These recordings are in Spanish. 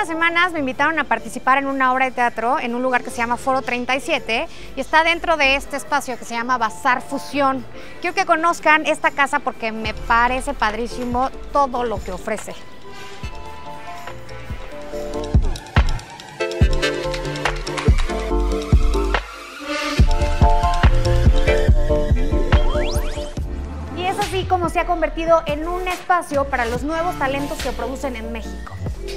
unas semanas me invitaron a participar en una obra de teatro en un lugar que se llama Foro 37 y está dentro de este espacio que se llama Bazar Fusión. Quiero que conozcan esta casa porque me parece padrísimo todo lo que ofrece. Y es así como se ha convertido en un espacio para los nuevos talentos que producen en México.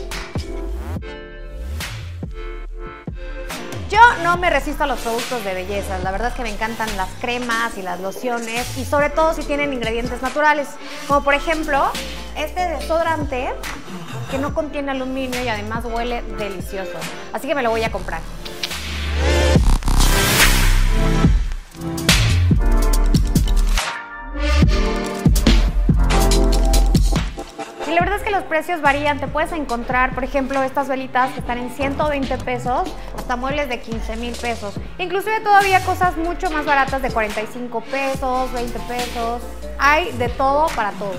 Yo no me resisto a los productos de belleza, la verdad es que me encantan las cremas y las lociones y sobre todo si tienen ingredientes naturales, como por ejemplo este desodorante que no contiene aluminio y además huele delicioso, así que me lo voy a comprar. Y la verdad es que los precios varían, te puedes encontrar, por ejemplo, estas velitas que están en 120 pesos, hasta muebles de 15,000 pesos. Inclusive todavía cosas mucho más baratas de 45 pesos, 20 pesos. Hay de todo para todos.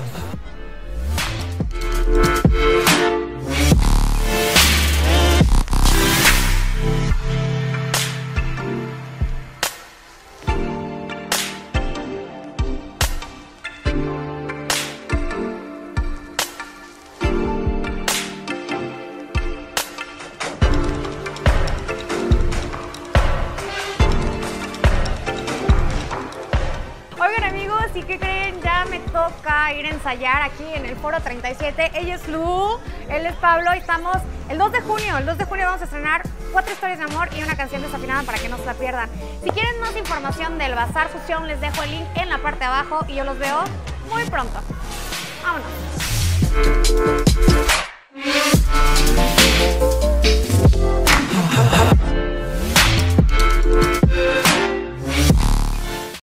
Oigan amigos, ¿y qué creen? Ya me toca ir a ensayar aquí en el Foro 37. Ella es Lu, él es Pablo y estamos el 2 de junio. El 2 de junio vamos a estrenar 4 historias de amor y una canción desafinada para que no se la pierdan. Si quieren más información del Bazar Fusión, les dejo el link en la parte de abajo y yo los veo muy pronto. ¡Vámonos!